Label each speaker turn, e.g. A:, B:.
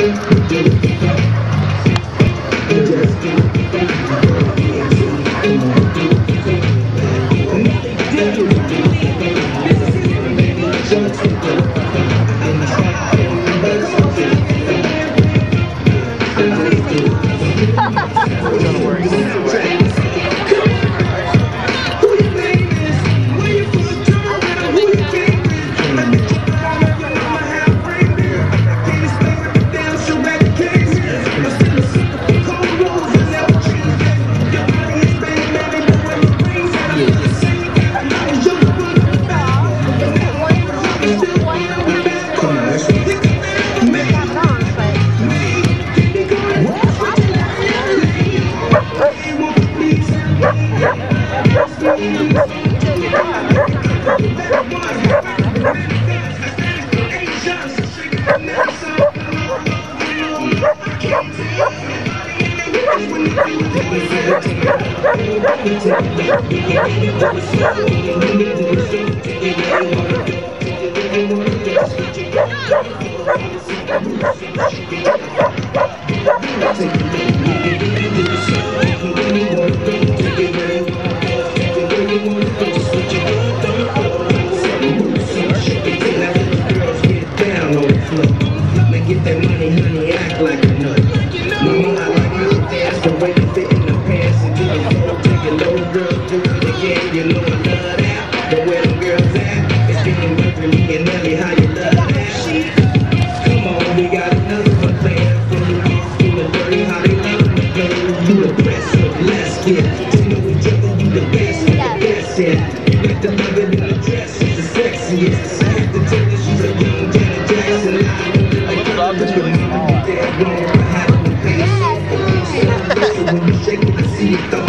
A: Get that money, honey, act like a nut. Mama, I like how she dance, the way you fit in the pants and do the flow. Take it low, girl, do it again. You know I love that. The way them girls at, it's getting Mercury and Nelly, how you love that. Come on, we got another one playing from the off to the dirty, how they love me, baby. You the best, so let's get to know each other. You the best, yeah. You like to love it in the dress, she's the sexiest. I have to tell you, she's a young Janet Jackson. When you shake it, I see it.